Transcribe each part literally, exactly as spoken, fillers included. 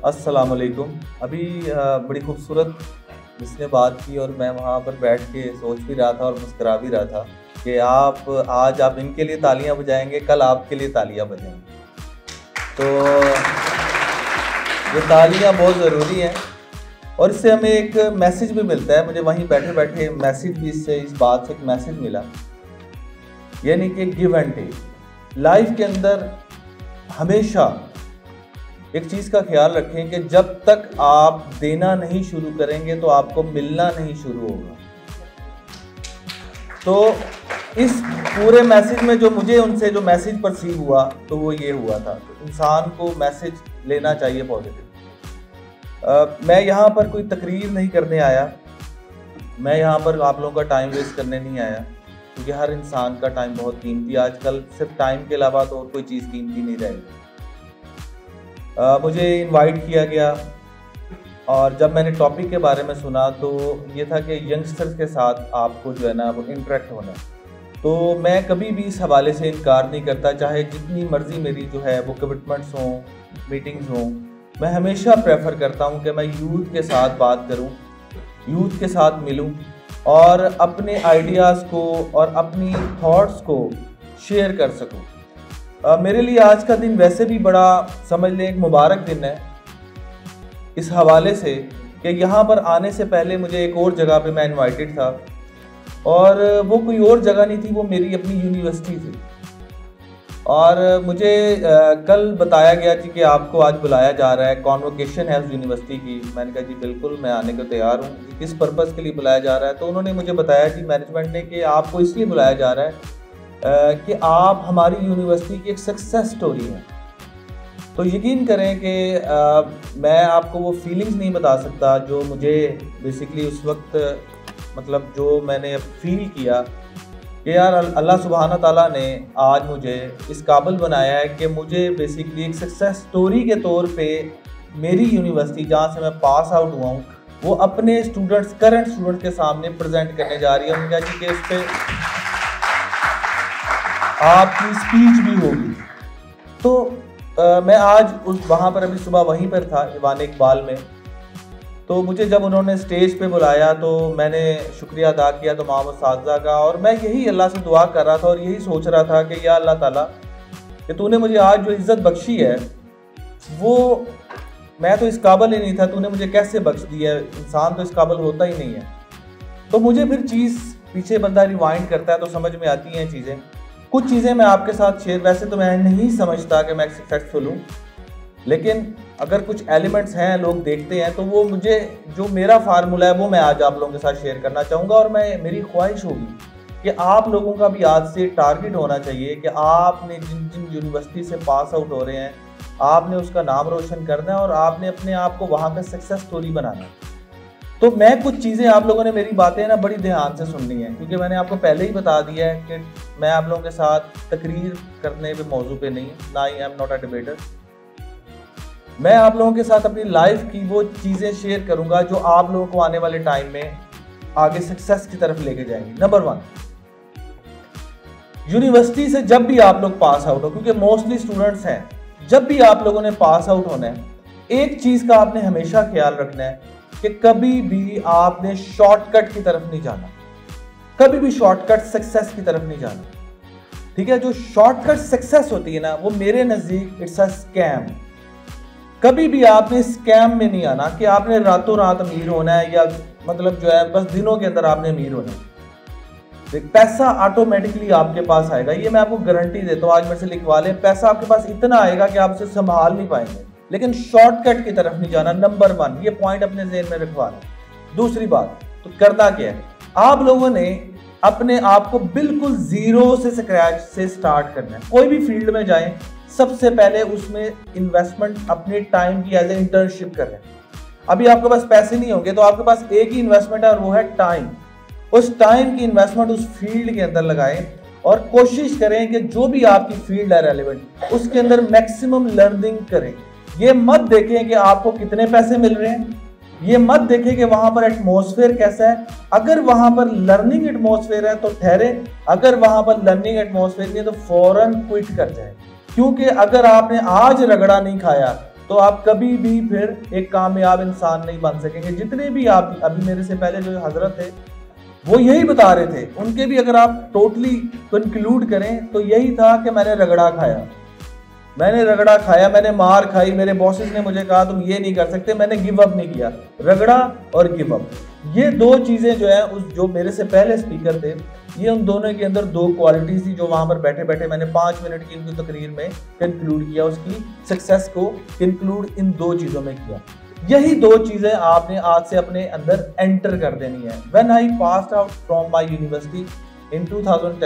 अस्सलाम वालेकुम। अभी अ, बड़ी खूबसूरत जिसने बात की और मैं वहाँ पर बैठ के सोच भी रहा था और मुस्कुरा भी रहा था कि आप आज आप इनके लिए तालियां बजाएंगे, कल आपके लिए तालियां बजाएंगे। तो ये तालियां बहुत ज़रूरी हैं और इससे हमें एक मैसेज भी मिलता है। मुझे वहीं बैठे बैठे मैसेज भी इससे इस बात से एक मैसेज मिला, यानी कि गिव एंड टेक। लाइफ के अंदर हमेशा एक चीज़ का ख्याल रखें कि जब तक आप देना नहीं शुरू करेंगे तो आपको मिलना नहीं शुरू होगा। तो इस पूरे मैसेज में जो मुझे उनसे जो मैसेज परसीव हुआ तो वो ये हुआ था, तो इंसान को मैसेज लेना चाहिए पॉजिटिव। मैं यहाँ पर कोई तकरीर नहीं करने आया, मैं यहाँ पर आप लोगों का टाइम वेस्ट करने नहीं आया, क्योंकि हर इंसान का टाइम बहुत कीमती है। आजकल सिर्फ टाइम के अलावा तो और कोई चीज़ कीमती नहीं रहेगी। Uh, मुझे इनवाइट किया गया और जब मैंने टॉपिक के बारे में सुना तो ये था कि यंगस्टर्स के साथ आपको जो है ना वो इंटरेक्ट होना है। तो मैं कभी भी इस हवाले से इनकार नहीं करता, चाहे जितनी मर्ज़ी मेरी जो है वो कमिटमेंट्स हों, मीटिंग्स हों। मैं हमेशा प्रेफर करता हूँ कि मैं यूथ के साथ बात करूँ, यूथ के साथ मिलूँ और अपने आइडियाज़ को और अपनी थॉट्स को शेयर कर सकूँ। Uh, मेरे लिए आज का दिन वैसे भी बड़ा समझ लें एक मुबारक दिन है, इस हवाले से कि यहाँ पर आने से पहले मुझे एक और जगह पे मैं इनवाइटेड था और वो कोई और जगह नहीं थी, वो मेरी अपनी यूनिवर्सिटी थी। और मुझे uh, कल बताया गया जी कि आपको आज बुलाया जा रहा है, कॉन्वोकेशन है उस यूनिवर्सिटी की। मैंने कहा जी बिल्कुल, मैं आने को तैयार हूँ। किस पर्पज़ के लिए बुलाया जा रहा है? तो उन्होंने मुझे बताया जी मैनेजमेंट ने कि आपको इसलिए बुलाया जा रहा है Uh, कि आप हमारी यूनिवर्सिटी की एक सक्सेस स्टोरी है। तो यकीन करें कि uh, मैं आपको वो फीलिंग्स नहीं बता सकता जो मुझे बेसिकली उस वक्त मतलब जो मैंने फील किया कि यार अल्लाह सुब्हाना ताला ने आज मुझे इस काबिल बनाया है कि मुझे बेसिकली एक सक्सेस स्टोरी के तौर पे मेरी यूनिवर्सिटी जहाँ से मैं पास आउट हुआ हूँ वो अपने स्टूडेंट्स करंट स्टूडेंट्स के सामने प्रेजेंट करने जा रही है। उनका जी कि उस पर आपकी स्पीच भी होगी। तो आ, मैं आज उस वहाँ पर अभी सुबह वहीं पर था ईवान इकबाल में। तो मुझे जब उन्होंने स्टेज पे बुलाया तो मैंने शुक्रिया अदा किया तमाम उस्ताज़ा का, और मैं यही अल्लाह से दुआ कर रहा था और यही सोच रहा था कि या अल्लाह ताला कि तूने मुझे आज जो इज़्ज़त बख्शी है वो मैं तो इस काबिल ही नहीं था, तूने मुझे कैसे बख्श दिया है। इंसान तो इस काबिल होता ही नहीं है। तो मुझे फिर चीज़ पीछे बंदा रिवाइंड करता है तो समझ में आती हैं चीज़ें। कुछ चीज़ें मैं आपके साथ शेयर, वैसे तो मैं नहीं समझता कि मैं सक्सेसफुल हूँ, लेकिन अगर कुछ एलिमेंट्स हैं लोग देखते हैं तो वो मुझे जो मेरा फार्मूला है वो मैं आज आप लोगों के साथ शेयर करना चाहूँगा। और मैं मेरी ख्वाहिश होगी कि आप लोगों का भी आज से टारगेट होना चाहिए कि आपने जिन जिन यूनिवर्सिटी से पास आउट हो रहे हैं आपने उसका नाम रोशन करना है और आपने अपने आप को वहाँ का सक्सेस स्टोरी बनाना है। तो मैं कुछ चीज़ें, आप लोगों ने मेरी बातें ना बड़ी ध्यान से सुननी है, क्योंकि मैंने आपको पहले ही बता दिया है कि मैं आप लोगों के साथ तकरीर करने पे मौजू पे नहीं, ना ही I am not a debater. मैं आप लोगों के साथ अपनी लाइफ की वो चीज़ें शेयर करूंगा जो आप लोगों को आने वाले टाइम में आगे सक्सेस की तरफ लेके जाएंगी। नंबर वन, यूनिवर्सिटी से जब भी आप लोग पास आउट हो, क्योंकि मोस्टली स्टूडेंट्स हैं, जब भी आप लोगों ने पास आउट होना है एक चीज़ का आपने हमेशा ख्याल रखना है कि कभी भी आपने शॉर्टकट की तरफ नहीं जाना, कभी भी शॉर्टकट सक्सेस की तरफ नहीं जाना। ठीक है, जो शॉर्टकट सक्सेस होती है ना वो मेरे नज़दीक इट्स अ स्कैम। कभी भी आपने स्कैम में नहीं आना कि आपने रातों रात अमीर होना है या मतलब जो है बस दिनों के अंदर आपने अमीर होना है। पैसा ऑटोमेटिकली आपके पास आएगा, ये मैं आपको गारंटी देता हूँ। आज मेरे से लिखवा लें, पैसा आपके पास इतना आएगा कि आप उसे संभाल नहीं पाएंगे, लेकिन शॉर्टकट की तरफ नहीं जाना। नंबर वन, ये पॉइंट अपने ज़हन में रखवा लें। दूसरी बात, तो करना क्या है, आप लोगों ने अपने आप को बिल्कुल जीरो से स्क्रैच से स्टार्ट करना है। कोई भी फील्ड में जाएं, सबसे पहले उसमें इन्वेस्टमेंट अपने टाइम की एज ए इंटर्नशिप करें। अभी आपके पास पैसे नहीं होंगे तो आपके पास एक ही इन्वेस्टमेंट है और वो है टाइम। उस टाइम की इन्वेस्टमेंट उस फील्ड के अंदर लगाएं और कोशिश करें कि जो भी आपकी फील्ड है रेलेवेंट उसके अंदर मैक्सिमम लर्निंग करें। ये मत देखें कि आपको कितने पैसे मिल रहे हैं, ये मत देखें कि वहां पर एटमॉस्फेयर कैसा है। अगर वहां पर लर्निंग एटमॉस्फेयर है तो ठहरे, अगर वहां पर लर्निंग एटमॉस्फेयर नहीं है तो फौरन क्विट कर जाए। क्योंकि अगर आपने आज रगड़ा नहीं खाया तो आप कभी भी फिर एक कामयाब इंसान नहीं बन सकेंगे। जितने भी आप अभी मेरे से पहले जो हजरत थे वो यही बता रहे थे, उनके भी अगर आप टोटली कंक्लूड करें तो यही था कि मैंने रगड़ा खाया, मैंने रगड़ा खाया, मैंने मार खाई, मेरे बॉसेस ने मुझे कहा तुम ये नहीं कर सकते, मैंने गिव अप नहीं किया। रगड़ा और गिव अप, ये दो चीज़ें जो है उस जो मेरे से पहले स्पीकर थे, ये उन दोनों के अंदर दो क्वालिटीज थी जो वहां पर बैठे बैठे मैंने पाँच मिनट की इनकी तकरीर में कंक्लूड किया, उसकी सक्सेस को कंक्लूड इन दो चीज़ों में किया। यही दो चीज़ें आपने आज से अपने अंदर एंटर कर देनी है। When I passed out from my university in two thousand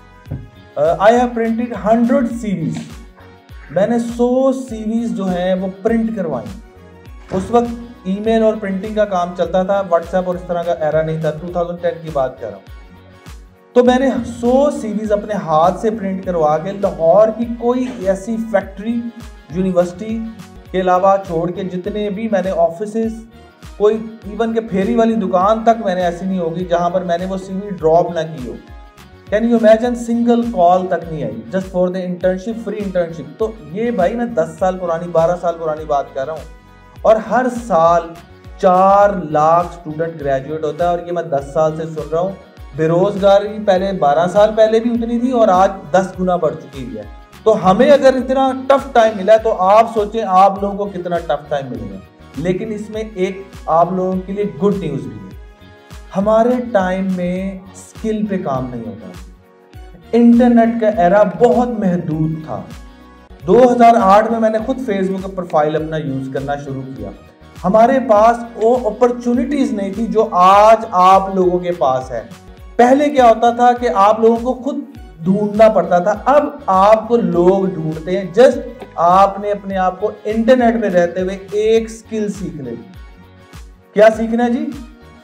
ten I have printed hundred series, मैंने सौ सीरीज जो है वो प्रिंट करवाई। उस वक्त ईमेल और प्रिंटिंग का काम चलता था, व्हाट्सएप और इस तरह का एरा नहीं था, टू थाउजेंड टेन की बात कर रहा हूँ। तो मैंने सौ सीरीज अपने हाथ से प्रिंट करवा के लाहौर की कोई ऐसी फैक्ट्री, यूनिवर्सिटी के अलावा छोड़ के जितने भी मैंने ऑफिसेस, कोई इवन के फेरी वाली दुकान तक मैंने ऐसी नहीं होगी जहां पर मैंने वो सीवी ड्रॉप ना की हो। Can you imagine, single call तक नहीं आई just for the internship, free internship. तो ये भाई मैं दस साल पुरानी, बारह साल पुरानी बात कर रहा हूँ। और हर साल चार लाख स्टूडेंट ग्रेजुएट होता है, और ये मैं दस साल से सुन रहा हूँ। बेरोजगारी पहले बारह साल पहले भी उतनी थी और आज दस गुना बढ़ चुकी है। तो हमें अगर इतना टफ टाइम मिला है तो आप सोचें आप लोगों को कितना टफ टाइम मिलेगा। लेकिन इसमें एक आप लोगों के लिए गुड न्यूज़ भी है, हमारे टाइम में स्किल पे काम नहीं होता। इंटरनेट का एरा बहुत महदूद था। दो हज़ार आठ में मैंने खुद फेसबुक प्रोफाइल अपना यूज़ करना शुरू किया। हमारे पास वो अपॉर्चुनिटीज़ नहीं थी जो आज आप लोगों के पास है। पहले क्या होता था कि आप लोगों को खुद ढूंढना पड़ता था, अब आपको लोग ढूंढते हैं। जस्ट आपने अपने आप को इंटरनेट पे रहते हुए एक स्किल सीख ले। क्या सीखना है जी?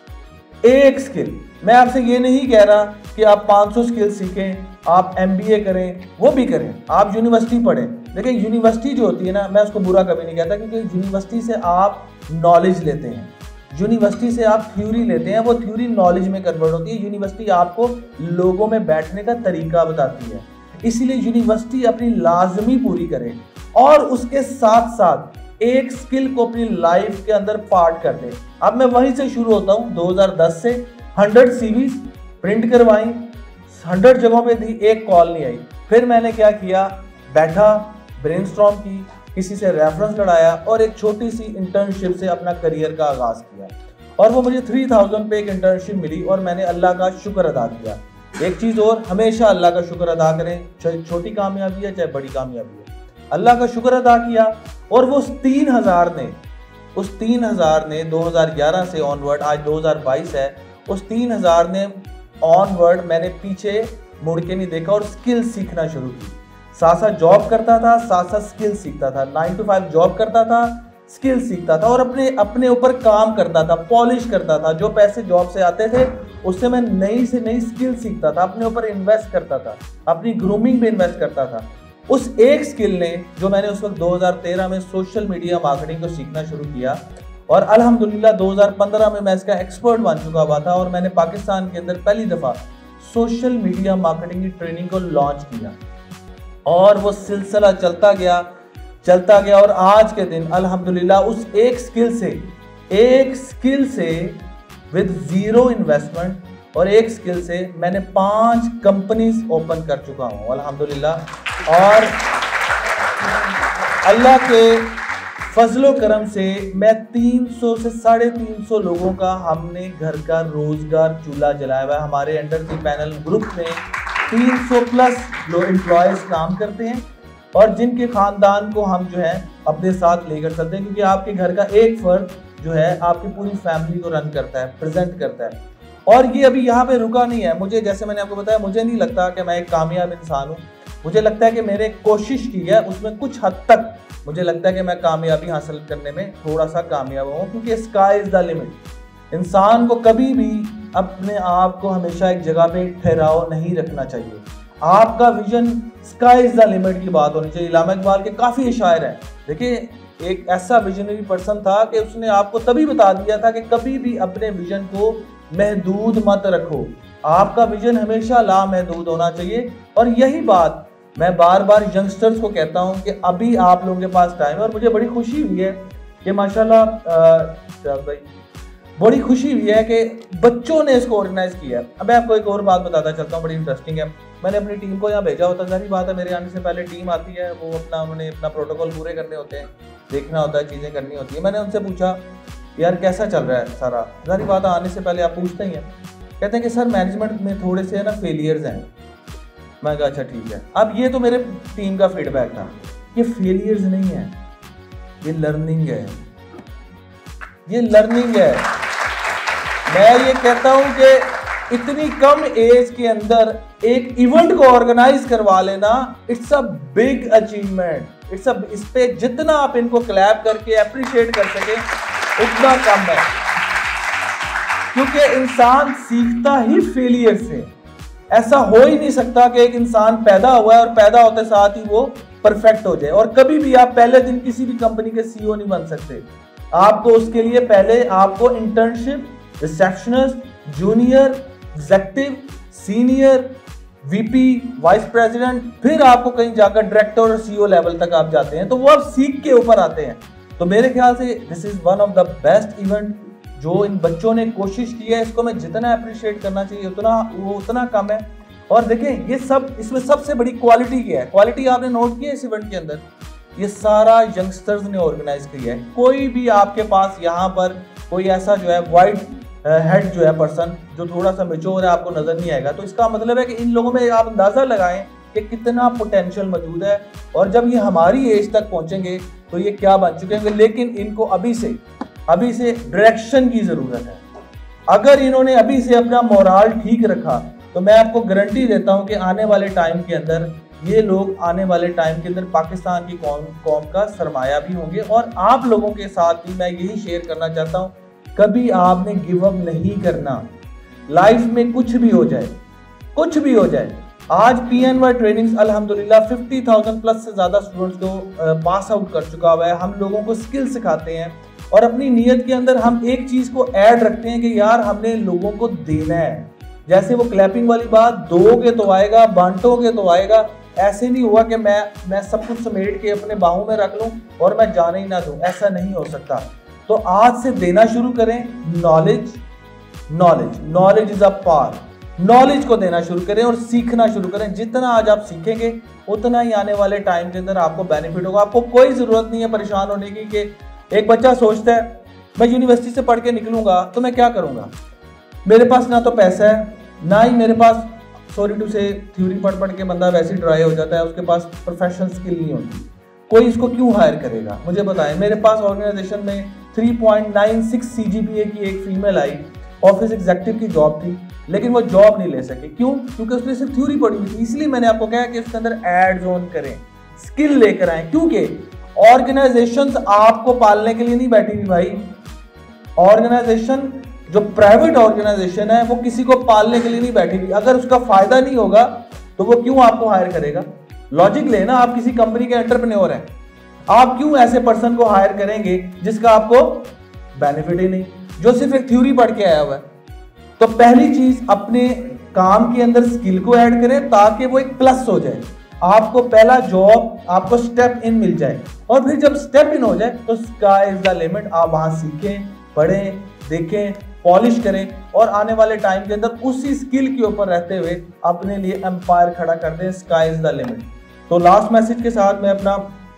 एक स्किल। मैं आपसे ये नहीं कह रहा कि आप पाँच सौ स्किल सीखें, आप एमबीए करें, वो भी करें, आप यूनिवर्सिटी पढ़ें। लेकिन यूनिवर्सिटी जो होती है ना, मैं उसको बुरा कभी नहीं कहता, क्योंकि यूनिवर्सिटी से आप नॉलेज लेते हैं, यूनिवर्सिटी से आप थ्योरी लेते हैं, वो थ्योरी नॉलेज में कन्वर्ट होती है। यूनिवर्सिटी आपको लोगों में बैठने का तरीका बताती है, इसीलिए यूनिवर्सिटी अपनी लाजमी पूरी करे और उसके साथ साथ एक स्किल को अपनी लाइफ के अंदर पार्ट कर दे। अब मैं वहीं से शुरू होता हूँ। दो हज़ार दस से हंड्रेड सीरीज प्रिंट करवाई, हंड्रेड जगहों पे दी, एक कॉल नहीं आई। फिर मैंने क्या किया, बैठा, ब्रेनस्टॉर्म की, किसी से रेफरेंस लड़ाया और एक छोटी सी इंटर्नशिप से अपना करियर का आगाज किया। और वो मुझे थ्री थाउजेंड पे एक इंटर्नशिप मिली और मैंने अल्लाह का शुक्र अदा किया। एक चीज़ और, हमेशा अल्लाह का शुक्र अदा करें, चाहे छोटी कामयाबी है चाहे बड़ी कामयाबी है। अल्लाह का शुक्र अदा किया और वो उस तीन हज़ार ने उस तीन हज़ार ने दो हज़ार ग्यारह से ऑनवर्ड, आज दो हज़ार बाईस है, उस तीन हज़ार ने ऑनवर्ड मैंने पीछे मुड़ के नहीं देखा और स्किल सीखना शुरू की। साथ साथ जॉब करता था, साथ साथ स्किल सीखता था। नाइन टू फाइव जॉब करता था, स्किल सीखता था और अपने अपने ऊपर काम करता था, पॉलिश करता था। जो पैसे जॉब से आते थे उससे मैं नई से नई स्किल सीखता था, अपने ऊपर इन्वेस्ट करता था, अपनी ग्रूमिंग पे इन्वेस्ट करता था। उस एक स्किल ने, जो मैंने उस वक्त दो हज़ार तेरह में सोशल मीडिया मार्केटिंग को सीखना शुरू किया और अल्हम्दुलिल्लाह दो हज़ार पंद्रह में मैं इसका एक्सपर्ट बन चुका हुआ था और मैंने पाकिस्तान के अंदर पहली दफ़ा सोशल मीडिया मार्केटिंग की ट्रेनिंग को लॉन्च किया और वो सिलसिला चलता गया चलता गया और आज के दिन अल्हम्दुलिल्लाह उस एक स्किल से एक स्किल से विद ज़ीरो इन्वेस्टमेंट और एक स्किल से मैंने पांच कंपनीज ओपन कर चुका हूँ अल्हम्दुलिल्लाह। और अल्लाह के फजलो करम से मैं तीन सौ से साढ़े तीन सौ लोगों का हमने घर का रोजगार चूल्हा जलाया हुआ है। हमारे अंडर की पैनल ग्रुप में तीन सौ प्लस लोग एम्प्लॉयज काम करते हैं और जिनके खानदान को हम जो है अपने साथ लेकर चलते हैं, क्योंकि आपके घर का एक फर्द जो है आपकी पूरी फैमिली को रन करता है, प्रेजेंट करता है। और ये अभी यहाँ पे रुका नहीं है। मुझे, जैसे मैंने आपको बताया, मुझे नहीं लगता कि मैं एक कामयाब इंसान हूँ। मुझे लगता है कि मैंने कोशिश की है, उसमें कुछ हद तक मुझे लगता है कि मैं कामयाबी हासिल करने में थोड़ा सा कामयाब हूँ, क्योंकि स्काई इज द लिमिट। इंसान को कभी भी अपने आप को हमेशा एक जगह पे ठहराव नहीं रखना चाहिए। आपका vision sky is the limit की बात होनी चाहिए। इलामा इकबाल के काफ़ी इशायर हैं। देखिए, एक ऐसा विजनरी पर्सन था कि उसने आपको तभी बता दिया था कि कभी भी अपने विजन को महदूद मत रखो। आपका विजन हमेशा लामहदूद होना चाहिए। और यही बात मैं बार बार यंगस्टर्स को कहता हूं कि अभी आप लोगों के पास टाइम है, और मुझे बड़ी खुशी हुई है कि माशाल्लाह भाई बड़ी खुशी हुई है कि बच्चों ने इसको ऑर्गेनाइज किया है। अब मैं आपको एक और बात बताता चलता हूँ, बड़ी इंटरेस्टिंग है। मैंने अपनी टीम को यहाँ भेजा होता, सारी बात है, मेरे आने से पहले टीम आती है, वो अपना उन्होंने अपना प्रोटोकॉल पूरे करने होते हैं, देखना होता है, चीज़ें करनी होती है। मैंने उनसे पूछा यार कैसा चल रहा है सारा, सारी बात आने से पहले आप पूछते ही हैं। कहते हैं कि सर मैनेजमेंट में थोड़े से है ना फेलियर्स हैं। मैं कहा अच्छा ठीक है। अब ये तो मेरे टीम का फीडबैक था, ये फेलियर्स नहीं है, ये लर्निंग है, ये लर्निंग है। मैं ये कहता हूं कि इतनी कम एज के अंदर एक इवेंट को ऑर्गेनाइज करवा लेना, it's a big achievement. It's a इस पे जितना आप इनको क्लैप करके अप्रिशिएट कर सके उतना कम है, क्योंकि इंसान सीखता ही फेलियर से। ऐसा हो ही नहीं सकता कि एक इंसान पैदा हुआ है और पैदा होते साथ ही वो परफेक्ट हो जाए। और कभी भी आप पहले दिन किसी भी कंपनी के सीईओ नहीं बन सकते। आपको उसके लिए पहले आपको internship, receptionist, junior, executive, senior, VP, vice president, फिर आपको कहीं जाकर डायरेक्टर और सीईओ लेवल तक आप जाते हैं, तो वो आप सीख के ऊपर आते हैं। तो मेरे ख्याल से this is one of the best event जो इन बच्चों ने कोशिश की है। इसको मैं जितना अप्रिशिएट करना चाहिए उतना वो उतना कम है। और देखें ये सब, इसमें सबसे बड़ी क्वालिटी क्या है, क्वालिटी आपने नोट की है इस इवेंट के अंदर, ये सारा यंगस्टर्स ने ऑर्गेनाइज किया है। कोई भी आपके पास यहाँ पर कोई ऐसा जो है वाइट हेड जो है पर्सन जो थोड़ा सा मेच्योर है आपको नजर नहीं आएगा। तो इसका मतलब है कि इन लोगों में आप अंदाजा लगाएं कि कितना पोटेंशियल मौजूद है, और जब ये हमारी एज तक पहुंचेंगे तो ये क्या बन चुके हैं। लेकिन इनको अभी से अभी से डायरेक्शन की जरूरत है। अगर इन्होंने अभी से अपना मोराल ठीक रखा तो मैं आपको गारंटी देता हूं कि आने वाले टाइम के अंदर ये लोग आने वाले टाइम के अंदर पाकिस्तान की कौम कौम का सरमाया भी होंगे। और आप लोगों के साथ भी मैं यही शेयर करना चाहता हूं, कभी आपने गिव अप नहीं करना। लाइफ में कुछ भी हो जाए, कुछ भी हो जाए। आज पीएनवाई ट्रेनिंग्स अल्हम्दुलिल्लाह पचास हज़ार प्लस से ज्यादा स्टूडेंट्स को पास आउट कर चुका हुआ है। हम लोगों को स्किल सिखाते हैं और अपनी नीयत के अंदर हम एक चीज को ऐड रखते हैं कि यार हमने लोगों को देना है। जैसे वो क्लैपिंग वाली बात, दोगे तो आएगा, बांटोगे तो आएगा। ऐसे नहीं हुआ कि मैं मैं सब कुछ समेट के अपने बाहों में रख लूं और मैं जाने ही ना दूं, ऐसा नहीं हो सकता। तो आज से देना शुरू करें। Knowledge knowledge knowledge is a power. Knowledge को देना शुरू करें और सीखना शुरू करें। जितना आज आप सीखेंगे उतना ही आने वाले टाइम के अंदर आपको बेनिफिट होगा। आपको कोई जरूरत नहीं है परेशान होने की कि एक बच्चा सोचता है मैं यूनिवर्सिटी से पढ़ के निकलूंगा तो मैं क्या करूंगा, मेरे पास ना तो पैसा है ना ही मेरे पास, सॉरी टू से, थ्योरी पढ़ पढ़ के बंदा वैसे ही ड्राई हो जाता है, उसके पास प्रोफेशनल स्किल नहीं होती, कोई इसको क्यों हायर करेगा। मुझे बताएं, मेरे पास ऑर्गेनाइजेशन में तीन पॉइंट नौ छह सीजीपीए की एक फीमेल आई, ऑफिस एग्जेक्टिव की जॉब थी, लेकिन वो जॉब नहीं ले सके। क्यों? क्योंकि उसने सिर्फ थ्योरी पढ़ी हुई थी। इसलिए मैंने आपको कहा कि उसके अंदर एड्स ऑन करें, स्किल लेकर आए, क्योंकि ऑर्गेनाइजेशंस आपको पालने के लिए नहीं बैठी हुई भाई। ऑर्गेनाइजेशन जो प्राइवेट ऑर्गेनाइजेशन है वो किसी को पालने के लिए नहीं बैठी हुई। अगर उसका फायदा नहीं होगा तो वो क्यों आपको हायर करेगा। लॉजिक लेना, आप किसी कंपनी के एंटरप्रेन्योर हैं, आप क्यों ऐसे पर्सन को हायर करेंगे जिसका आपको बेनिफिट ही नहीं, जो सिर्फ एक थ्योरी पढ़ के आया हुआ है। तो पहली चीज अपने काम के अंदर स्किल को ऐड करें ताकि वो एक प्लस हो जाए। आपको पहला जॉब, आपको स्टेप इन मिल जाए, और फिर जब स्टेप इन हो जाए तो स्काई इज द लिमिट। आप वहां सीखें, पढ़ें, देखें, पॉलिश करें और आने वाले टाइम के अंदर उसी स्किल के ऊपर रहते हुए अपने लिए एम्पायर खड़ा कर दें। Sky is the limit. तो लास्ट मैसेज के साथ मैं अपना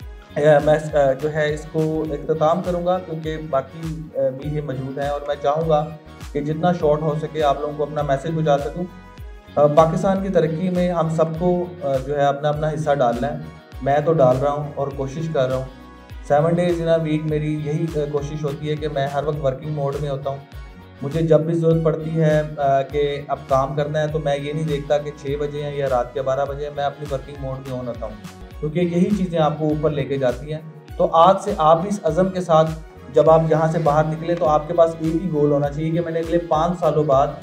मैं जो है इसको इख्तिताम करूंगा, क्योंकि बाकी भी ये मौजूद हैं और मैं चाहूँगा कि जितना शॉर्ट हो सके आप लोगों को अपना मैसेज पहुँचा सकूँ। पाकिस्तान की तरक्की में हम सबको जो है अपना अपना हिस्सा डालना है। मैं तो डाल रहा हूँ और कोशिश कर रहा हूँ। Seven days in a week मेरी यही कोशिश होती है कि मैं हर वक्त वर्किंग मोड में होता हूँ। मुझे जब भी ज़रूरत पड़ती है कि अब काम करना है तो मैं ये नहीं देखता कि छः बजे हैं या रात के बारह बजे, मैं अपनी वर्किंग मोड में ऑन होता हूँ, क्योंकि यही चीज़ें आपको ऊपर लेके जाती हैं। तो आज से आप भी इस अज़म के साथ जब आप यहाँ से बाहर निकले तो आपके पास एक ही गोल होना चाहिए कि मैंने अगले पाँच सालों बाद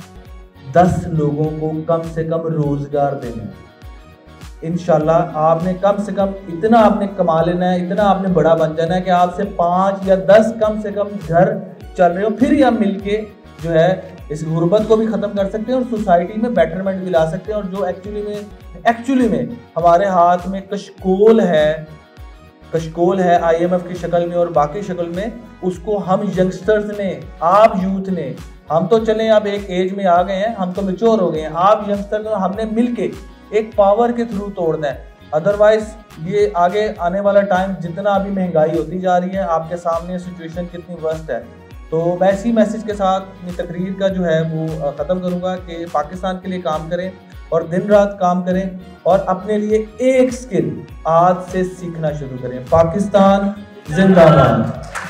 दस लोगों को कम से कम रोज़गार देना है। इंशाल्लाह आपने कम से कम इतना आपने कमा लेना है, इतना आपने बड़ा बन जाना है कि आपसे पाँच या दस कम से कम घर चल रहे हो, फिर ही हम मिलके जो है इस गुर्बत को भी ख़त्म कर सकते हैं और सोसाइटी में बेटरमेंट भी ला सकते हैं। और जो एक्चुअली में एक्चुअली में हमारे हाथ में कशकोल है कशकोल है आईएमएफ की शक्ल में और बाकी शक्ल में, उसको हम यंगस्टर्स ने, आप यूथ ने, हम तो चले अब एक एज में आ गए हैं, हम तो मेच्योर हो गए हैं, आप यंगस्टर ने हमने मिलके एक पावर के थ्रू तोड़ना है। अदरवाइज ये आगे आने वाला टाइम जितना अभी महंगाई होती जा रही है, आपके सामने सिचुएशन कितनी वर्स्ट है। तो मैं इसी मैसेज के साथ अपनी तकरीर का जो है वो ख़त्म करूँगा कि पाकिस्तान के लिए काम करें और दिन रात काम करें और अपने लिए एक स्किल आज से सीखना शुरू करें। पाकिस्तान जिंदाबाद।